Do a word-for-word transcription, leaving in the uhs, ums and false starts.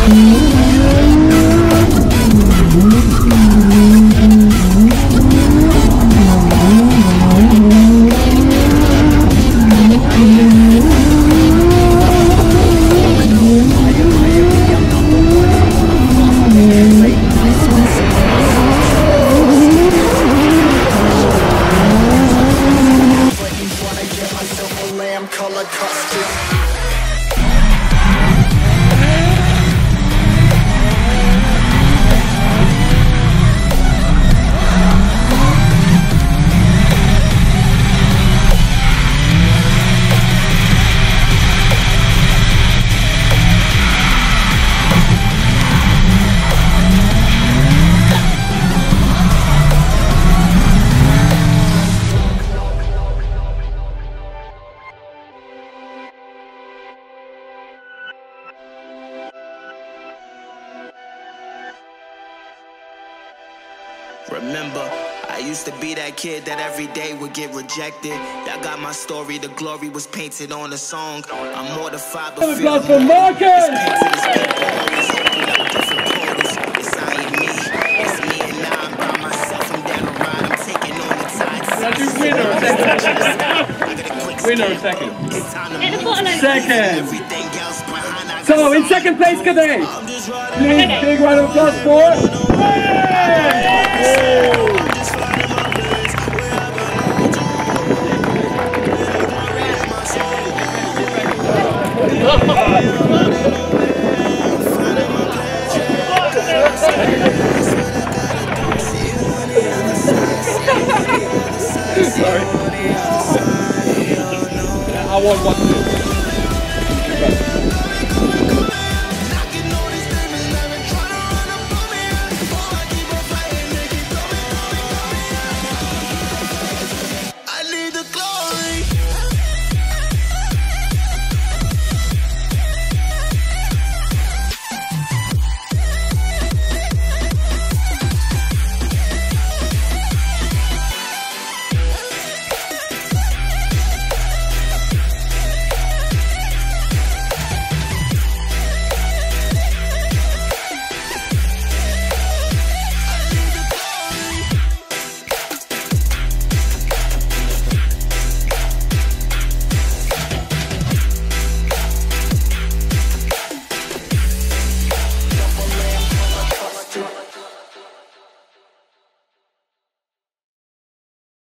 Remember, I used to be that kid that every day would get rejected. Y'all got my story, the glory was painted on the song. I'm mortified, but feel for Marcus! It's I and me, it's me and now I'm by myself. I'm down the ride, I'm taking on the tide. Let's do winner or second. Winner or second. Second. So, in second place, Kadeh. Please, big round of applause for... Sorry. I want one.